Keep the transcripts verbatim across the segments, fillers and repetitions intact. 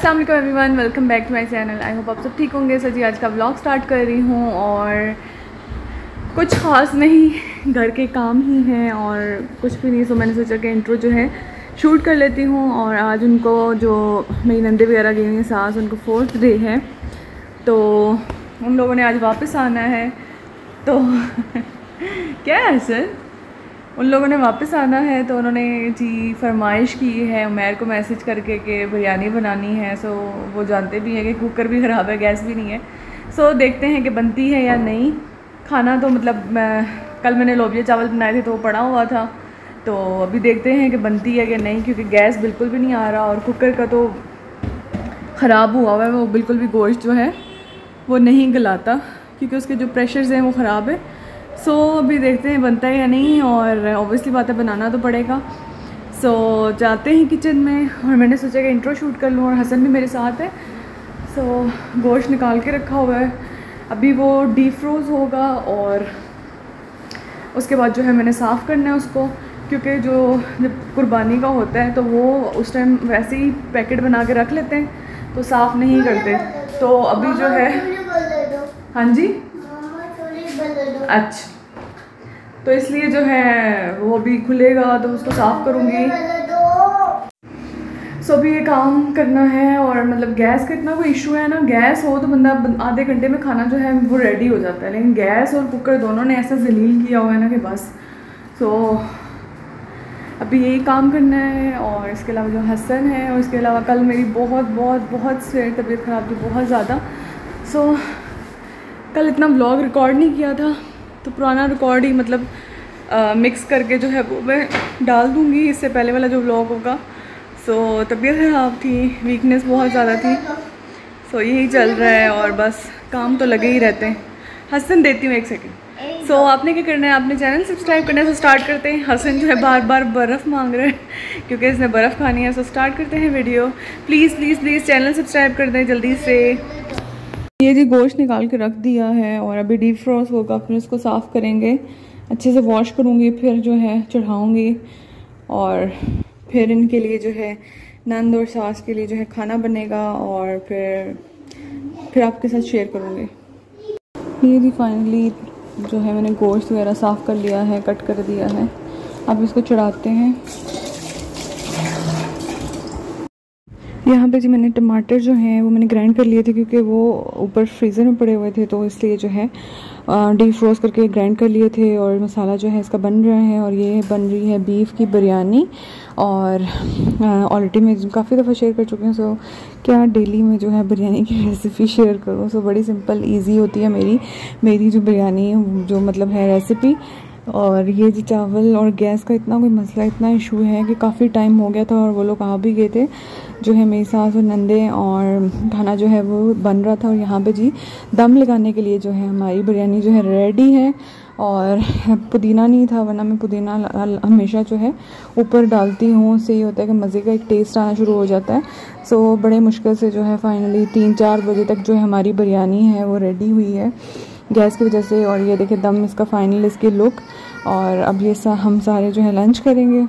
अस्सलाम वालेकुम everyone, welcome back to my channel. I hope आप सब ठीक होंगे। सो जी आज का व्लॉग स्टार्ट कर रही हूँ और कुछ ख़ास नहीं, घर के काम ही हैं और कुछ भी नहीं। सो मैंने सोचा कि इंट्रो जो है शूट कर लेती हूँ। और आज उनको जो मेरी नंदे वगैरह गई हैं सास, उनको फोर्थ डे है तो उन लोगों ने आज वापस आना है। तो क्या है सर, उन लोगों ने वापस आना है तो उन्होंने जी फरमाइश की है उमैर को मैसेज करके कि बिरयानी बनानी है। सो वो जानते भी हैं कि कुकर भी ख़राब है, गैस भी नहीं है। सो देखते हैं कि बनती है या नहीं। खाना तो मतलब मैं कल मैंने लोबिया चावल बनाए थे तो वो पड़ा हुआ था, तो अभी देखते हैं कि बनती है कि नहीं, क्योंकि गैस बिल्कुल भी नहीं आ रहा और कुकर का तो ख़राब हुआ हुआ है। वो बिल्कुल भी गोश्त जो है वो नहीं गलाता क्योंकि उसके जो प्रेशर्स हैं वो ख़राब है। सो so, अभी देखते हैं बनता है या नहीं, और ऑब्वियसली बात है बनाना तो पड़ेगा। सो so, जाते हैं किचन में और मैंने सोचा कि इंट्रो शूट कर लूँ और हसन भी मेरे साथ है। सो so, गोश्त निकाल के रखा हुआ है, अभी वो डीप फ्रोज़ होगा और उसके बाद जो है मैंने साफ़ करना है उसको, क्योंकि जो जब कुर्बानी का होता है तो वो उस टाइम वैसे ही पैकेट बना के रख लेते हैं तो साफ़ नहीं करते। तो अभी जो है हाँ जी अच्छा, तो इसलिए जो है वो भी खुलेगा तो उसको साफ़ करूँगी। सो अभी ये काम करना है और मतलब गैस का इतना कोई इशू है ना, गैस हो तो बंदा आधे घंटे में खाना जो है वो रेडी हो जाता है, लेकिन गैस और कुकर दोनों ने ऐसा जलील किया हुआ है ना कि बस। सो अभी यही काम करना है और इसके अलावा जो हसन है, और इसके अलावा कल मेरी बहुत बहुत बहुत से तबीयत ख़राब थी, बहुत ज़्यादा। सो कल इतना व्लॉग रिकॉर्ड नहीं किया था तो पुराना रिकॉर्ड ही मतलब आ, मिक्स करके जो है वो मैं डाल दूँगी इससे पहले वाला जो व्लॉग होगा। सो तबीयत ख़राब थी, वीकनेस बहुत ज़्यादा थी। सो यही चल रहा है और बस काम तो लगे ही रहते हैं। हसन देती हूँ एक सेकंड। सो आपने क्या करना है, आपने चैनल सब्सक्राइब करने से स्टार्ट करते हैं। हसन जो है बार बार बर्फ़ मांग रहा है क्योंकि इसने बर्फ़ खानी है। सो स्टार्ट करते हैं video. Please please please channel subscribe कर दें जल्दी से। ये जी गोश्त निकाल के रख दिया है और अभी डीप फ्रोज होगा, फिर इसको साफ़ करेंगे, अच्छे से वॉश करूँगी, फिर जो है चढ़ाऊँगी और फिर इनके लिए जो है नंद और सास के लिए जो है खाना बनेगा और फिर फिर आपके साथ शेयर करूँगी। ये जी फाइनली जो है मैंने गोश्त वगैरह साफ़ कर लिया है, कट कर दिया है। अब इसको चढ़ाते हैं। यहाँ पे जी मैंने टमाटर जो हैं वो मैंने ग्राइंड कर लिए थे क्योंकि वो ऊपर फ्रीज़र में पड़े हुए थे, तो इसलिए जो है डीप फ्रोज करके ग्राइंड कर लिए थे। और मसाला जो है इसका बन रहा है और ये बन रही है बीफ की बिरयानी। और ऑलरेडी मैं काफ़ी दफ़ा शेयर कर चुकी हूँ। सो क्या डेली में जो है बिरयानी की रेसिपी शेयर करूँ। सो बड़ी सिंपल इजी होती है मेरी मेरी जो बिरयानी जो मतलब है रेसिपी। और ये जी चावल और गैस का इतना कोई मसला, इतना इशू है कि काफ़ी टाइम हो गया था और वो लोग आ भी गए थे, जो है मेरी सास और नंदे, और खाना जो है वो बन रहा था। और यहाँ पे जी दम लगाने के लिए जो है हमारी बिरयानी जो है रेडी है। और पुदीना नहीं था, वरना मैं पुदीना हमेशा जो है ऊपर डालती हूँ, उससे ये होता है कि मज़े का एक टेस्ट आना शुरू हो जाता है। सो बड़े मुश्किल से जो है फाइनली तीन चार बजे तक जो है हमारी बिरयानी है वो रेडी हुई है गैस की वजह से। और ये देखिए दम इसका फाइनल, इसकी लुक। और अब ये सा हम सारे जो है लंच करेंगे।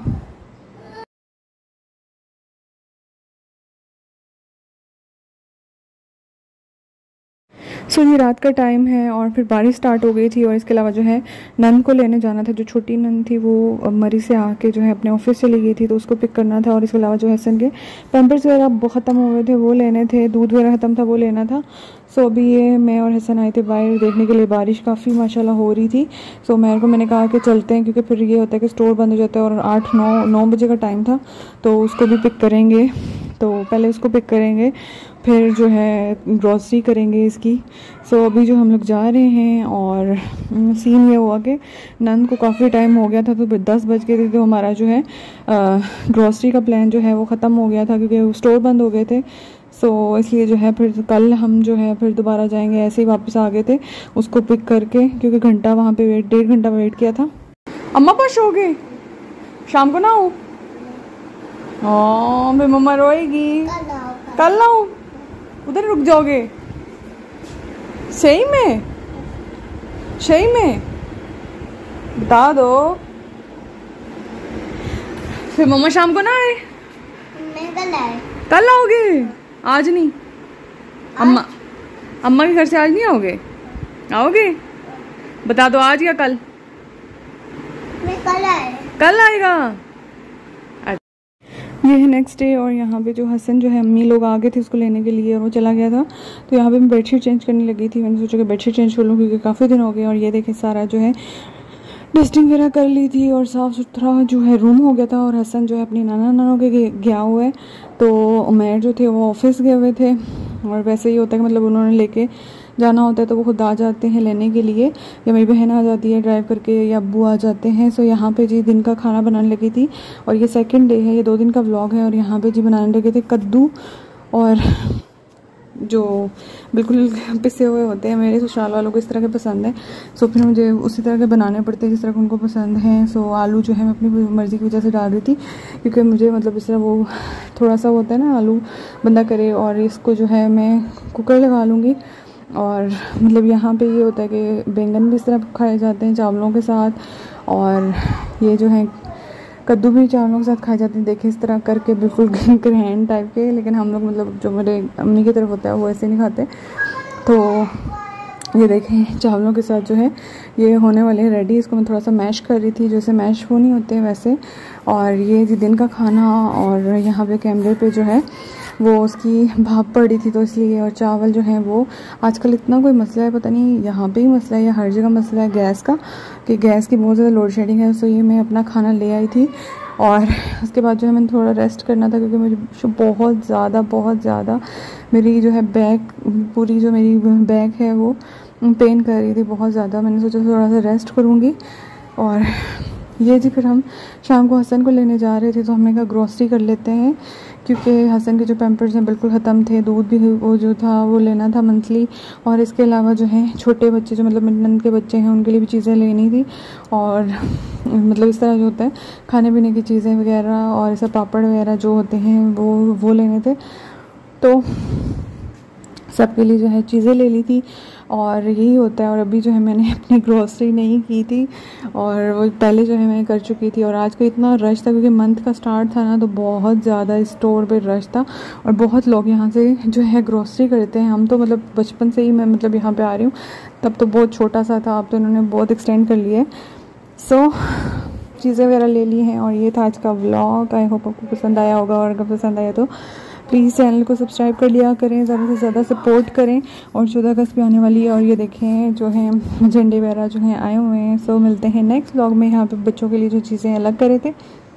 सो ये रात का टाइम है और फिर बारिश स्टार्ट हो गई थी। और इसके अलावा जो है नंद को लेने जाना था, जो छोटी नंद थी वो मरी से आके जो है अपने ऑफिस चली गई थी, तो उसको पिक करना था। और इसके अलावा जो हसन के पैम्पर्स वगैरह ख़त्म हो गए थे वो लेने थे, दूध वगैरह ख़त्म था वो लेना था। सो अभी ये मैं और हसन आए थे बाहर देखने के लिए, बारिश काफ़ी माशाल्लाह हो रही थी। सो मेरे को मैंने कहा कि चलते हैं, क्योंकि फिर ये होता है कि स्टोर बंद हो जाता है और आठ नौ नौ बजे का टाइम था, तो उसको भी पिक करेंगे। तो पहले उसको पिक करेंगे, फिर जो है ग्रॉसरी करेंगे इसकी। सो so, अभी जो हम लोग जा रहे हैं और सीन ये हुआ कि नंद को काफ़ी टाइम हो गया था, तो दस बज गए थे, तो हमारा जो है ग्रॉसरी का प्लान जो है वो ख़त्म हो गया था क्योंकि स्टोर बंद हो गए थे। सो so, इसलिए जो है फिर कल हम जो है फिर दोबारा जाएंगे। ऐसे ही वापस आ गए थे उसको पिक करके, क्योंकि घंटा वहाँ पे वेट डेढ़ घंटा वेट किया था। अम्मा खुश हो गए, शाम को ना हो? हाँ फिर मम्मा रोएगी। कल ना हो, उधर रुक जाओगे? सही में सही में बता दो, फिर मम्मा शाम को ना आए? मैं कल आए। कल आओगे? आज नहीं? अम्मा अम्मा के घर से आज नहीं आओगे? आओगे? बता दो आज या कल? मैं कल आए। कल आएगा। ये है नेक्स्ट डे और यहाँ पे जो हसन जो है अम्मी लोग आ गए थे उसको लेने के लिए और वो चला गया था। तो यहाँ पे मैं बेडशीट चेंज करने लगी थी। मैंने सोचा कि बेडशीट चेंज कर लूँ क्योंकि काफ़ी दिन हो गए। और ये देखें सारा जो है डस्टिंग वगैरह कर ली थी और साफ़ सुथरा जो है रूम हो गया था। और हसन जो है अपनी नाना नानों के गया हुआ है। तो उमैर जो थे वो ऑफिस गए हुए थे। और वैसे ही होता है कि मतलब उन्होंने लेके जाना होता है तो वो खुद आ जाते हैं लेने के लिए, या मेरी बहन आ जाती है ड्राइव करके, या अब्बू आ जाते हैं। सो यहाँ पे जी दिन का खाना बनाने लगी थी और ये सेकंड डे है, ये दो दिन का व्लॉग है। और यहाँ पे जी बनाने लगे थे कद्दू और जो बिल्कुल पिसे हुए होते हैं, मेरे ससुराल वालों को इस तरह के पसंद है। सो फिर मुझे उसी तरह के बनाने पड़ते हैं जिस तरह के उनको पसंद हैं। सो आलू जो है मैं अपनी मर्ज़ी की वजह से डाल रही थी क्योंकि मुझे मतलब इस तरह वो थोड़ा सा होता है ना आलू बंदा करे। और इसको जो है मैं कुकर लगा लूँगी। और मतलब यहाँ पे ये होता है कि बैंगन भी इस तरह खाए जाते हैं चावलों के साथ, और ये जो है कद्दू भी चावलों के साथ खाए जाते हैं। देखिए इस तरह करके बिल्कुल ग्रैंड टाइप के, लेकिन हम लोग मतलब जो मेरे अम्मी की तरफ होता है वो ऐसे नहीं खाते। तो ये देखें चावलों के साथ जो है ये होने वाले हैं रेडी। इसको मैं थोड़ा सा मैश कर रही थी, जैसे मैश वो नहीं होते वैसे। और ये जी दिन का खाना, और यहाँ पे कैमरे पे जो है वो उसकी भाप पड़ी थी तो इसलिए। और चावल जो है वो आजकल इतना कोई मसला है, पता नहीं यहाँ पे ही मसला है या हर जगह मसला है गैस का, कि गैस की बहुत ज़्यादा लोड शेडिंग है। सो ये मैं अपना खाना ले आई थी और उसके बाद जो है मैंने थोड़ा रेस्ट करना था क्योंकि मुझे बहुत ज़्यादा बहुत ज़्यादा मेरी जो है बैक पूरी जो मेरी बैक है वो पेन कर रही थी बहुत ज़्यादा। मैंने सोचा थोड़ा सा रेस्ट करूँगी। और ये जी फिर हम शाम को हसन को लेने जा रहे थे तो हमने कहा ग्रॉसरी कर लेते हैं क्योंकि हसन के जो पैम्पर्स हैं बिल्कुल ख़त्म थे, दूध भी वो जो था वो लेना था मंथली। और इसके अलावा जो है छोटे बच्चे जो मतलब मेरी नंद के बच्चे हैं उनके लिए भी चीज़ें लेनी थी। और मतलब इस तरह जो होता है खाने पीने की चीज़ें वगैरह और ऐसा पापड़ वगैरह जो होते हैं वो वो लेने थे। तो सबके लिए जो है चीज़ें ले ली थी और यही होता है। और अभी जो है मैंने अपनी ग्रॉसरी नहीं की थी और वो पहले जो है मैं कर चुकी थी। और आज का इतना रश था क्योंकि मंथ का स्टार्ट था ना, तो बहुत ज़्यादा स्टोर पे रश था और बहुत लोग यहाँ से जो है ग्रॉसरी करते हैं। हम तो मतलब बचपन से ही मैं मतलब यहाँ पे आ रही हूँ, तब तो बहुत छोटा सा था, अब तो इन्होंने बहुत एक्सटेंड कर लिया है। सो चीज़ें वगैरह ले ली हैं और ये था आज का व्लॉग। आई होप आपको पसंद आया होगा, और अगर पसंद आया तो प्लीज़ चैनल को सब्सक्राइब कर लिया करें, ज़्यादा से ज़्यादा सपोर्ट करें। और चौदह अगस्त भी आने वाली है और ये देखें जो है झंडे वगैरह जो हैं आए हुए हैं। सो मिलते हैं नेक्स्ट व्लॉग में। यहाँ पे बच्चों के लिए जो चीज़ें अलग करे थे